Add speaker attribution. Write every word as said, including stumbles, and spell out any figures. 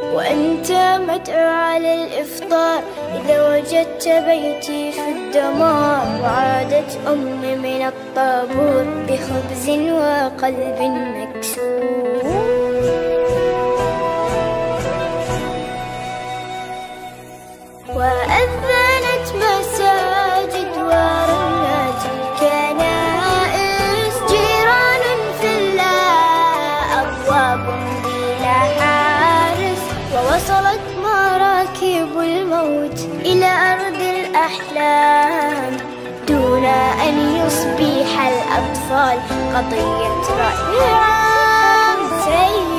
Speaker 1: وأنت مدعو على الإفطار إذا وجدت بيتي في الدمار. وعادت أمي من الطابور بخبز وقلب مكسور. وأذنت مساجد ورنت الكنائس. جيران في الله أبواب بلا حارس. ووصلت مراكب الموت إلى أرض الأحلام دون أن يصبح الأطفال قضية رأي عام.